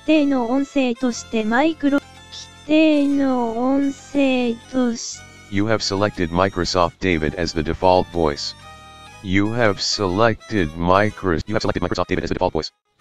定の音声として規定の音声として You have selected Microsoft David as the default voice. You have selected Microsoft David as the default voice.